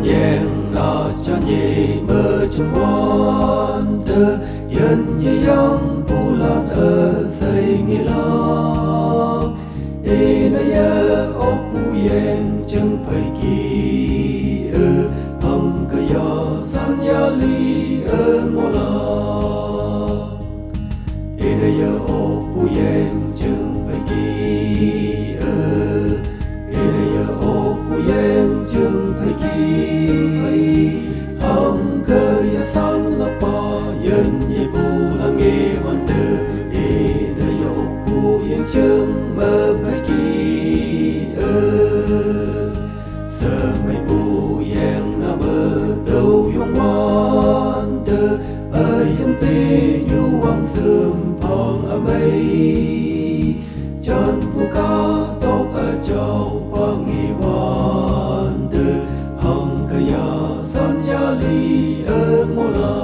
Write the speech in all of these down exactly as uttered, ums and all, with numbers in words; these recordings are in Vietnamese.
yang na cho nhị mơ chung quan tư yên như yang bu lan ở xây nghi lo e na ya ô bu yang chân phải kỳ ơ hồng cơ yo san ya li ơ ngô lo e na ya ô bu yang chân phải kỳ ơ e na ya ô bu yang chân phải kỳ hồng cơ ya san la pa yên như bu lan nghe hoàn tư e na ya ô bu yang chân mơ phải kỳ ơ giờ mấy bu yang na mơ đâu yong quan tư ơi yên pe yu wang sum phong ở mây chân bu ca tóc ở châu quang nghi quan tư hồng cơ ya san ya li ở ngô la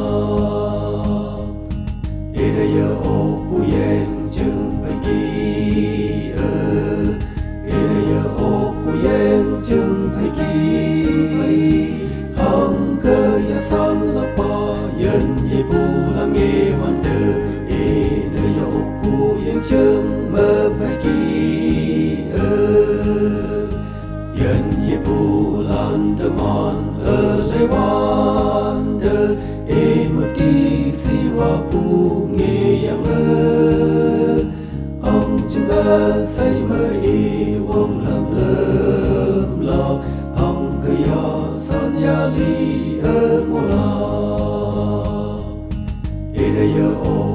e na ya ô bu yang chân phải kỳ ơ e na ya ô bu yang chân phải kỳ hồng cơ ya san la pa yên ye bu la nghe hoàn tư e na ya ô bu yang chân mơ phải kỳ ơ yên ye bu lan de mon ơ lê quan tư e mơ ti si wa bu nghe yang ơ ông chung ơ say mơ y wong lâm lâm lo ông cơ yo san ya li ơ ngô lo e na ya ô